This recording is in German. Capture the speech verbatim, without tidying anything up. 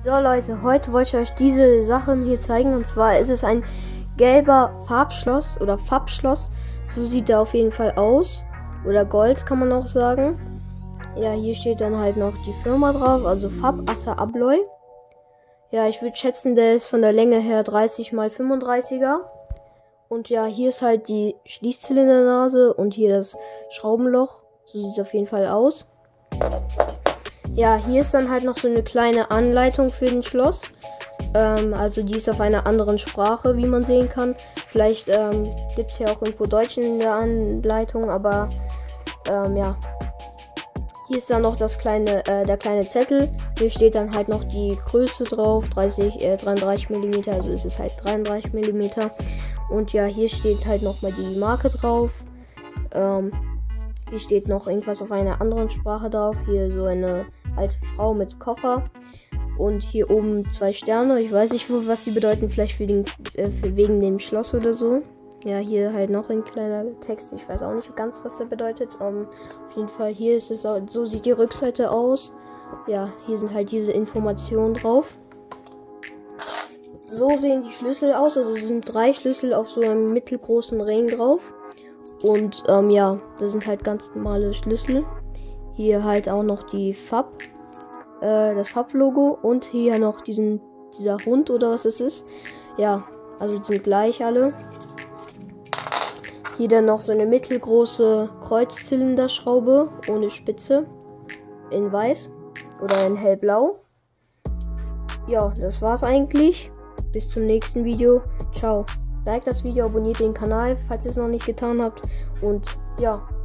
So Leute, heute wollte ich euch diese Sachen hier zeigen. Und zwar ist es ein gelber Farbschloss oder Farbschloss. So sieht er auf jeden Fall aus. Oder Gold kann man auch sagen. Ja, hier steht dann halt noch die Firma drauf. Also Fab Assa Abloy. Ja, ich würde schätzen, der ist von der Länge her dreißig mal fünfunddreißiger. Und ja, hier ist halt die Schließzylindernase und hier das Schraubenloch. So sieht es auf jeden Fall aus. Ja, hier ist dann halt noch so eine kleine Anleitung für den Schloss. Ähm, also die ist auf einer anderen Sprache, wie man sehen kann. Vielleicht ähm, gibt es ja auch irgendwo Deutsch in der Anleitung, aber ähm, ja. Hier ist dann noch das kleine, äh, der kleine Zettel. Hier steht dann halt noch die Größe drauf, dreißig, äh, dreiunddreißig Millimeter, also ist es halt dreiunddreißig Millimeter. Und ja, hier steht halt nochmal die Marke drauf. Ähm, hier steht noch irgendwas auf einer anderen Sprache drauf. Hier so eine alte Frau mit Koffer. Und hier oben zwei Sterne. Ich weiß nicht, was sie bedeuten. Vielleicht für den, äh, für wegen dem Schloss oder so. Ja, hier halt noch ein kleiner Text. Ich weiß auch nicht ganz, was der bedeutet. Um, auf jeden Fall hier ist es auch, so sieht die Rückseite aus. Ja, hier sind halt diese Informationen drauf. So sehen die Schlüssel aus. Also es sind drei Schlüssel auf so einem mittelgroßen Ring drauf. Und ähm, ja, das sind halt ganz normale Schlüssel. Hier halt auch noch die Fab, äh, das Fab-Logo und hier noch diesen, dieser Hund oder was es ist. Ja, also die sind gleich alle. Hier dann noch so eine mittelgroße Kreuzzylinderschraube ohne Spitze in weiß oder in hellblau. Ja, das war's eigentlich. Bis zum nächsten Video. Ciao. Like das Video, abonniert den Kanal, falls ihr es noch nicht getan habt. Und ja.